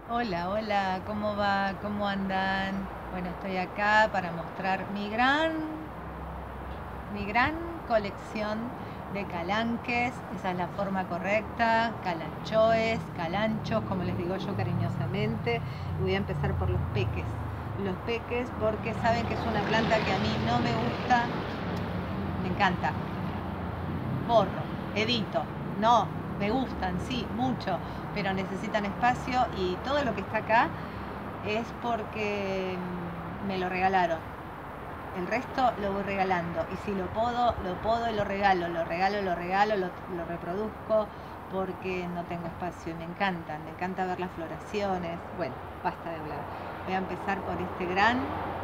Hola, hola, ¿cómo va? ¿Cómo andan? Bueno, estoy acá para mostrar mi gran colección de calanques. Esa es la forma correcta, calanchoes, calanchos, como les digo yo cariñosamente. Voy a empezar por los peques. Los peques porque saben que es una planta que a mí no me gusta, me encanta. Borro, edito, no, me gustan, sí, mucho, pero necesitan espacio y todo lo que está acá es porque me lo regalaron. El resto lo voy regalando. Y si lo podo y lo regalo, lo reproduzco porque no tengo espacio y me encanta ver las floraciones. Bueno, basta de hablar. Voy a empezar por este gran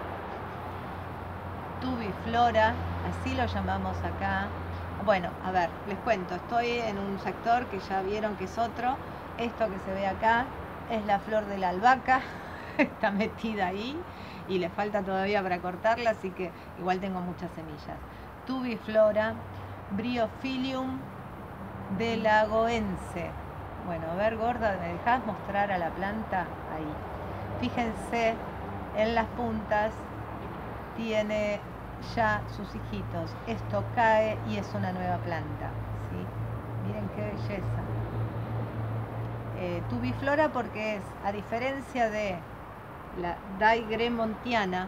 tubiflora, así lo llamamos acá. Bueno, a ver, les cuento, estoy en un sector que ya vieron que es otro. Esto que se ve acá es la flor de la albahaca, está metida ahí y le falta todavía para cortarla, así que igual tengo muchas semillas. Tubiflora, Bryophyllum delagoense. Bueno, a ver, gorda, ¿me dejás mostrar a la planta? Ahí. Fíjense, en las puntas tiene ya sus hijitos. Esto cae y es una nueva planta, ¿sí? Miren qué belleza. Tubiflora porque es, a diferencia de la Daigremontiana,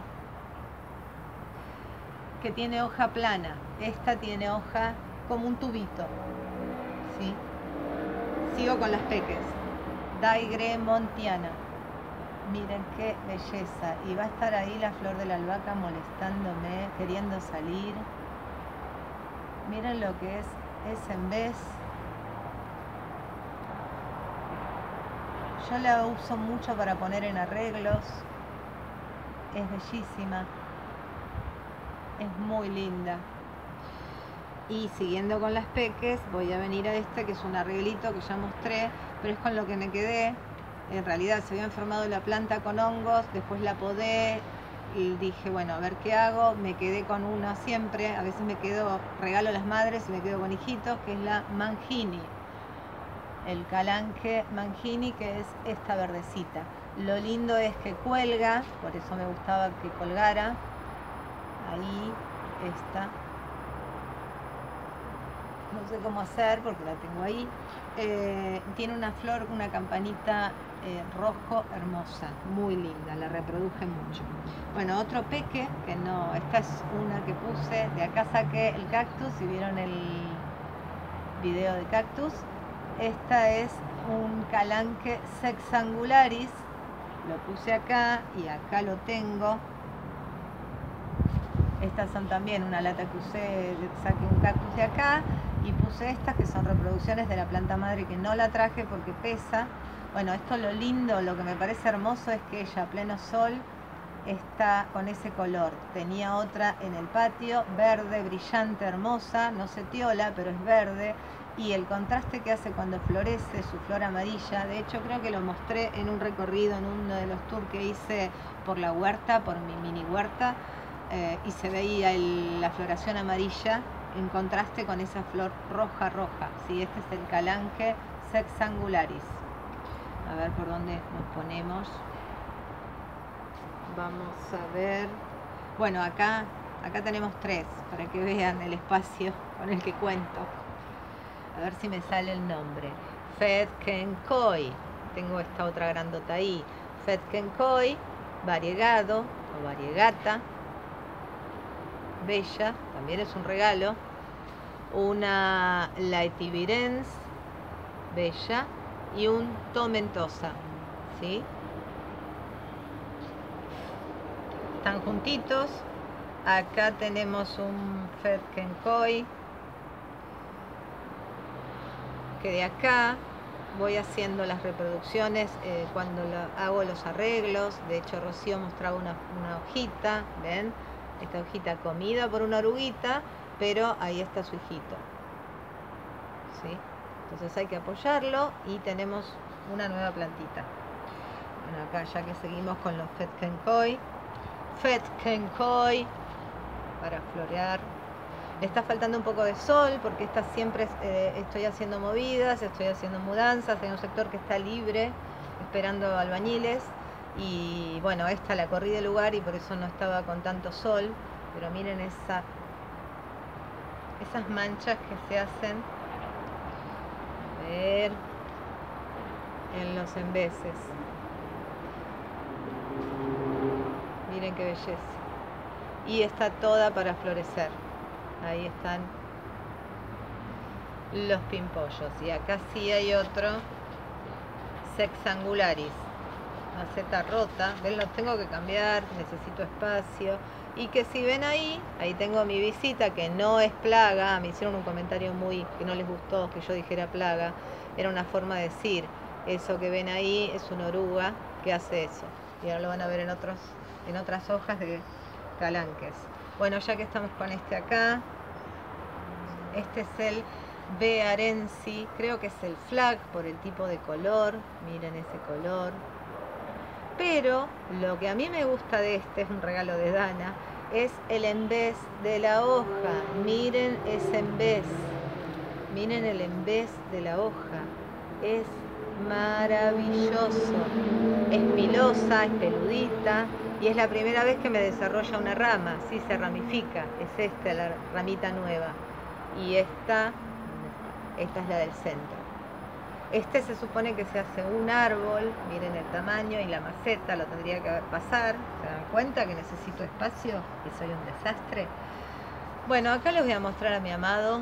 que tiene hoja plana, esta tiene hoja como un tubito, ¿sí? Sigo con las peques. Daigremontiana. Miren qué belleza. Y va a estar ahí la flor de la albahaca molestándome, queriendo salir. Miren lo que es en vez. Yo la uso mucho para poner en arreglos. Es bellísima. Es muy linda. Y siguiendo con las peques, voy a venir a este que es un arreglito que ya mostré, pero es con lo que me quedé. En realidad se había enfermado la planta con hongos, después la podé y dije, bueno, a ver qué hago. Me quedé con una siempre, a veces me quedo, regalo a las madres y me quedo con hijitos, que es la Mangini. El calanque Mangini, que es esta verdecita. Lo lindo es que cuelga, por eso me gustaba que colgara. Ahí está. No sé cómo hacer porque la tengo ahí. Tiene una flor, una campanita rojo hermosa, muy linda, la reproduje mucho. Bueno, otro peque, que no, esta es una que puse, de acá saqué el cactus, si vieron el video de cactus. Esta es un calanque sexangularis, lo puse acá y acá lo tengo. Estas son también una lata que usé, saqué un cactus de acá y puse estas que son reproducciones de la planta madre que no la traje porque pesa. Bueno, esto lo lindo, lo que me parece hermoso es que ella a pleno sol está con ese color. Tenía otra en el patio, verde, brillante, hermosa, no setiola, pero es verde. Y el contraste que hace cuando florece, su flor amarilla, de hecho creo que lo mostré en un recorrido, en uno de los tours que hice por la huerta, por mi mini huerta, y se veía la floración amarilla en contraste con esa flor roja roja. ¿Sí? Este es el calanque sexangularis. A ver por dónde nos ponemos. Vamos a ver. Bueno, acá tenemos tres para que vean el espacio con el que cuento. A ver si me sale el nombre. Fedkenkoi. Tengo esta otra grandota ahí. Fedkenkoi, variegado o variegata. Bella, también es un regalo. Una Laetivirens, bella. Y un Tomentosa, ¿sí? Están juntitos. Acá tenemos un Fedkenkoi, que de acá voy haciendo las reproducciones cuando hago los arreglos. De hecho, Rocío mostraba una hojita, ¿ven? Esta hojita comida por una oruguita, pero ahí está su hijito, ¿sí? Entonces hay que apoyarlo y tenemos una nueva plantita. Bueno, acá ya que seguimos con los Fedkenkoi para florear. Le está faltando un poco de sol porque siempre estoy haciendo movidas, estoy haciendo mudanzas, hay un sector que está libre esperando albañiles. Y bueno, esta la corrí del lugar y por eso no estaba con tanto sol. Pero miren esas manchas que se hacen. A ver, en los embeses. Miren qué belleza. Y está toda para florecer. Ahí están los pimpollos. Y acá sí hay otro Sexangularis, maceta rota. ¿Ven? Los tengo que cambiar, necesito espacio. Y que si ven ahí tengo mi visita, que no es plaga. Me hicieron un comentario que no les gustó que yo dijera plaga. Era una forma de decir, eso que ven ahí es una oruga que hace eso. Y ahora lo van a ver en otras hojas de calanques. Bueno, ya que estamos con este acá, este es el Bearensi, creo que es el flag por el tipo de color, miren ese color. Pero lo que a mí me gusta de este, es un regalo de Dana, es el embés de la hoja. Miren ese embés, miren el embés de la hoja, es maravilloso. Es pilosa, es peludita y es la primera vez que me desarrolla una rama. Sí, se ramifica, es esta la ramita nueva. Y esta es la del centro. Este se supone que se hace un árbol, miren el tamaño y la maceta, lo tendría que pasar. ¿Se dan cuenta que necesito espacio y soy un desastre? Bueno, acá les voy a mostrar a mi amado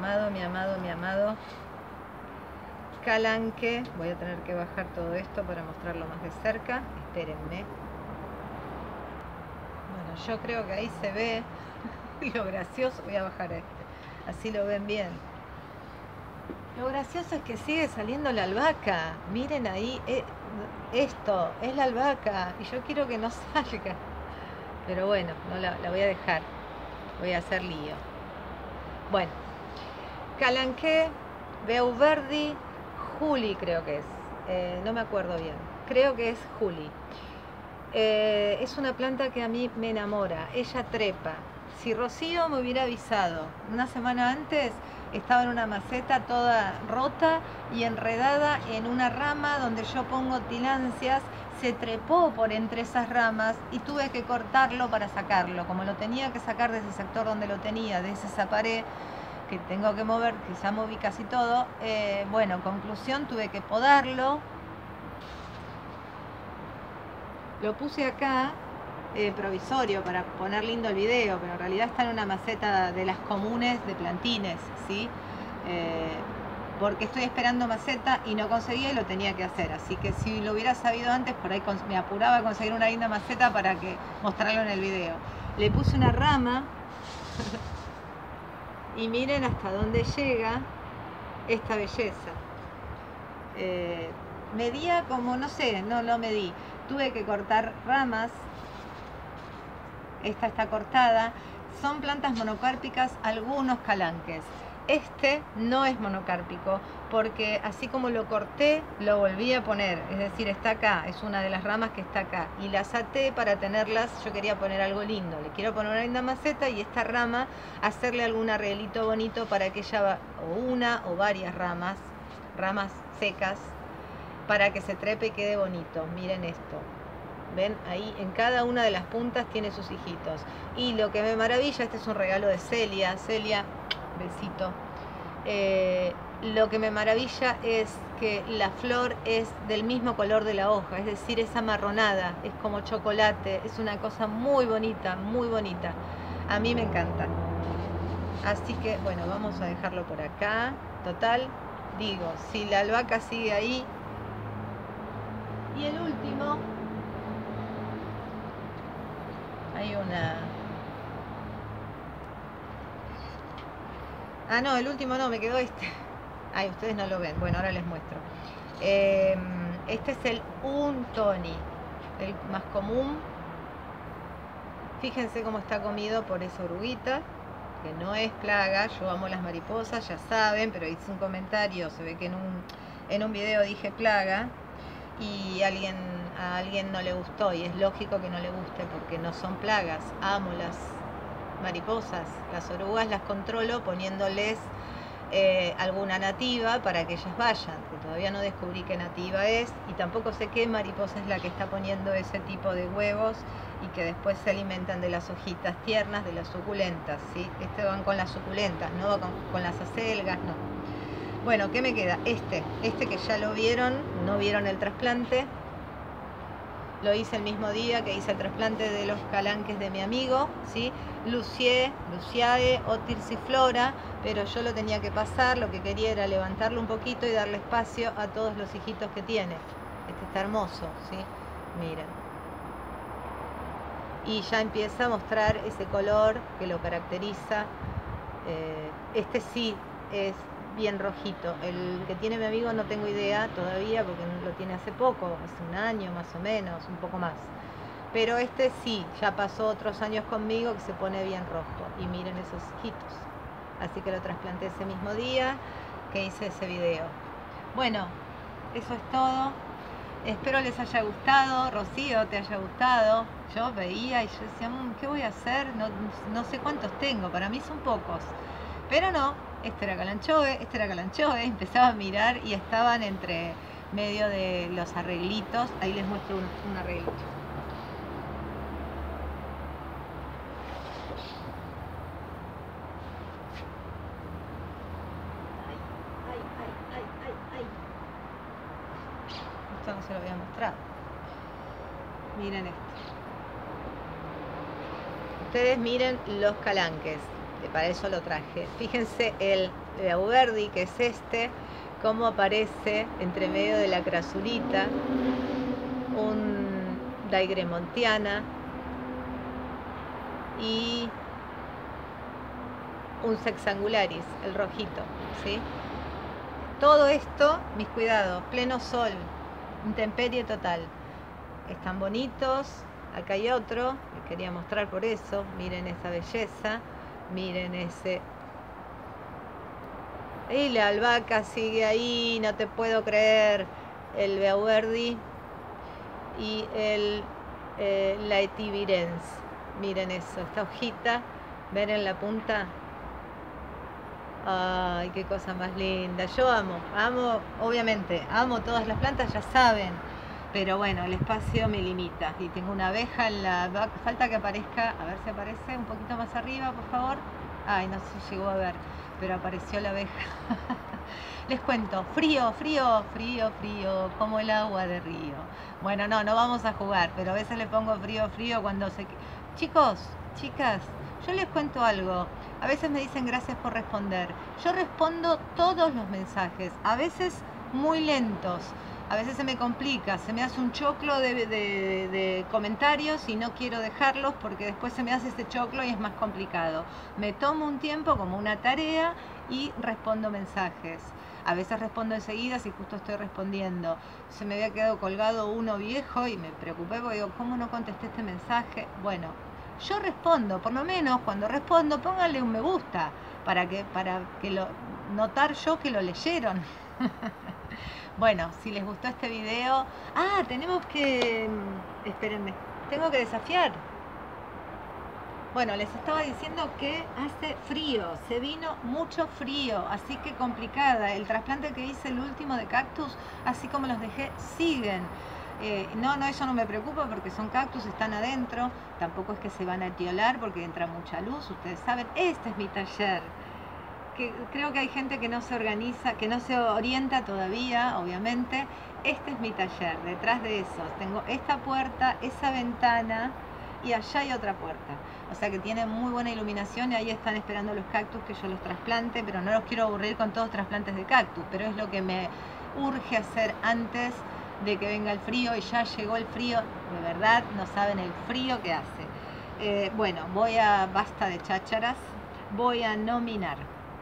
calanque. Voy a tener que bajar todo esto para mostrarlo más de cerca. Espérenme. Bueno, yo creo que ahí se ve lo gracioso. Voy a bajar así lo ven bien. Lo gracioso es que sigue saliendo la albahaca. Miren ahí, esto es la albahaca y yo quiero que no salga. Pero bueno, no la voy a dejar. Voy a hacer lío. Bueno, calanque Beuverdi Juli creo que es. No me acuerdo bien. Creo que es Juli. Es una planta que a mí me enamora. Ella trepa. Si Rocío me hubiera avisado una semana antes, estaba en una maceta toda rota y enredada en una rama donde yo pongo tilancias. Se trepó por entre esas ramas y tuve que cortarlo para sacarlo. Como lo tenía que sacar de ese sector donde lo tenía, de esa pared que tengo que mover, que ya moví casi todo. Bueno, conclusión, tuve que podarlo. Lo puse acá provisorio para poner lindo el video, pero en realidad está en una maceta de las comunes de plantines, ¿sí? Porque estoy esperando maceta y no conseguía y lo tenía que hacer. Así que si lo hubiera sabido antes, por ahí me apuraba a conseguir una linda maceta para mostrarlo en el video. Le puse una rama y miren hasta dónde llega esta belleza. Medía como, no sé, no lo medí. Tuve que cortar ramas. Esta está cortada. Son plantas monocárpicas, algunos calanques. Este no es monocárpico porque así como lo corté, lo volví a poner. Es decir, está acá, es una de las ramas que está acá. Y las até para tenerlas, yo quería poner algo lindo. Le quiero poner una linda maceta y esta rama, hacerle algún arreglito bonito para que ella o una o varias ramas secas, para que se trepe y quede bonito. Miren esto. ¿Ven? Ahí en cada una de las puntas tiene sus hijitos. Y lo que me maravilla, este es un regalo de Celia. Celia, besito. Lo que me maravilla es que la flor es del mismo color de la hoja, es decir, es amarronada, es como chocolate, es una cosa muy bonita, muy bonita. A mí me encanta. Así que, bueno, vamos a dejarlo por acá. Total, digo, si la albahaca sigue ahí. Y el último, hay una... Ah, no, el último no, me quedó este. Ay, ustedes no lo ven. Bueno, ahora les muestro. Este es el Untoni, el más común. Fíjense cómo está comido por esa oruguita, que no es plaga. Yo amo las mariposas, ya saben, pero hice un comentario, se ve que en un video dije plaga y a alguien no le gustó, y es lógico que no le guste porque no son plagas. Amo las mariposas, las orugas las controlo poniéndoles alguna nativa para que ellas vayan, que todavía no descubrí qué nativa es y tampoco sé qué mariposa es la que está poniendo ese tipo de huevos y que después se alimentan de las hojitas tiernas, de las suculentas, ¿sí? Van con las suculentas, no va con las acelgas, no. Bueno, ¿qué me queda? Este que ya lo vieron, no vieron el trasplante. Lo hice el mismo día que hice el trasplante de los calanques de mi amigo, ¿sí? Luciae o Tirsiflora, pero yo lo tenía que pasar, lo que quería era levantarlo un poquito y darle espacio a todos los hijitos que tiene. Este está hermoso, ¿sí? Miren. Y ya empieza a mostrar ese color que lo caracteriza. Este sí es bien rojito. El que tiene mi amigo no tengo idea todavía porque lo tiene hace poco, hace un año más o menos, un poco más. Pero este sí, ya pasó otros años conmigo que se pone bien rojo. Y miren esos hijitos. Así que lo trasplanté ese mismo día que hice ese video. Bueno, eso es todo. Espero les haya gustado. Rocío, te haya gustado. Yo veía y yo decía, ¿qué voy a hacer? No sé cuántos tengo, para mí son pocos. Pero no, este era Kalanchoe, empezaba a mirar y estaban entre medio de los arreglitos. Ahí les muestro un arreglito. Esto no se lo voy a mostrar. Miren esto. Ustedes miren los calanques, para eso lo traje. Fíjense el Beauverdi, que es este, cómo aparece entre medio de la crasurita un Daigremontiana y un Sexangularis, el rojito, ¿sí? Todo esto, mis cuidados, pleno sol, intemperie total. Están bonitos. Acá hay otro, les quería mostrar por eso. Miren esa belleza, miren ese. Y la albahaca sigue ahí, no te puedo creer. El Beauverdi y el Laetivirens. Miren eso, esta hojita, ven en la punta. Ay, qué cosa más linda. Yo amo, obviamente, amo todas las plantas, ya saben. Pero bueno, el espacio me limita. Y tengo una abeja en la... Falta que aparezca, a ver si aparece un poquito más arriba, por favor. Ay, no sé si llegó a ver, pero apareció la abeja. Les cuento, frío, como el agua de río. Bueno, no vamos a jugar, pero a veces le pongo frío cuando se... Chicos, chicas, yo les cuento algo. A veces me dicen gracias por responder. Yo respondo todos los mensajes, a veces muy lentos. A veces se me complica, se me hace un choclo de comentarios y no quiero dejarlos porque después se me hace ese choclo y es más complicado. Me tomo un tiempo como una tarea y respondo mensajes. A veces respondo enseguida si justo estoy respondiendo. Se me había quedado colgado uno viejo y me preocupé porque digo, ¿cómo no contesté este mensaje? Bueno, yo respondo, por lo menos cuando respondo pónganle un me gusta para que notar yo que lo leyeron. Bueno, si les gustó este video... tenemos que... Espérenme, tengo que desafiar. Bueno, les estaba diciendo que hace frío, se vino mucho frío, así que complicada. El trasplante que hice, el último de cactus, así como los dejé, siguen. Eso no me preocupa porque son cactus, están adentro. Tampoco es que se van a etiolar porque entra mucha luz, ustedes saben. Este es mi taller. Creo que hay gente que no se organiza, que no se orienta todavía, obviamente. Este es mi taller. Detrás de eso tengo esta puerta, esa ventana y allá hay otra puerta. O sea que tiene muy buena iluminación y ahí están esperando los cactus que yo los trasplante, pero no los quiero aburrir con todos trasplantes de cactus, pero es lo que me urge hacer antes de que venga el frío. Y ya llegó el frío, de verdad, no saben el frío que hace. Bueno, basta de chácharas, voy a nominar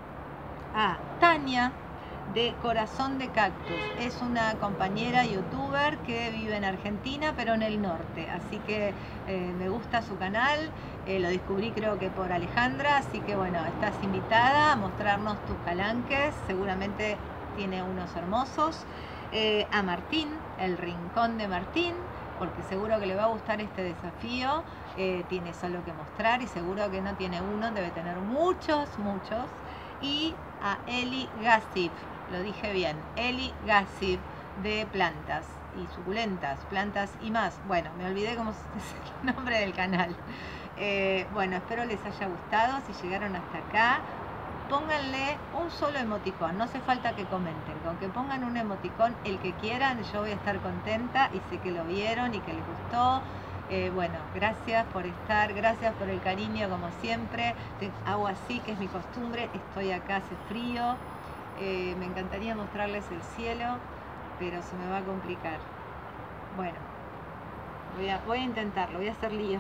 a Tania de Corazón de Cactus. Es una compañera youtuber que vive en Argentina pero en el norte, así que me gusta su canal, lo descubrí creo que por Alejandra, así que bueno, estás invitada a mostrarnos tus calanques, seguramente tiene unos hermosos. A Martín, el Rincón de Martín, porque seguro que le va a gustar este desafío. Tiene solo que mostrar y seguro que no tiene uno, debe tener muchos. Y a Eli Gassif, lo dije bien, Eli Gassif, de plantas y suculentas, plantas y más. Bueno, me olvidé cómo es el nombre del canal. Bueno, espero les haya gustado. Si llegaron hasta acá, pónganle un solo emoticón, no hace falta que comenten, con que pongan un emoticón, el que quieran, yo voy a estar contenta y sé que lo vieron y que les gustó. Bueno, gracias por estar, gracias por el cariño como siempre. Hago así, que es mi costumbre, estoy acá, hace frío. Me encantaría mostrarles el cielo, pero se me va a complicar. Bueno, voy a intentarlo, voy a hacer lío.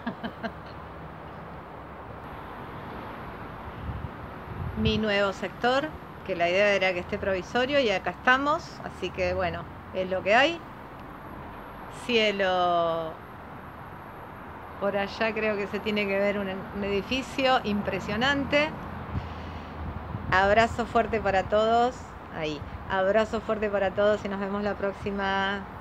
Mi nuevo sector, que la idea era que esté provisorio, y acá estamos, así que bueno, es lo que hay. Cielo por allá, creo que se tiene que ver un edificio impresionante. Abrazo fuerte para todos, ahí, abrazo fuerte para todos y nos vemos la próxima.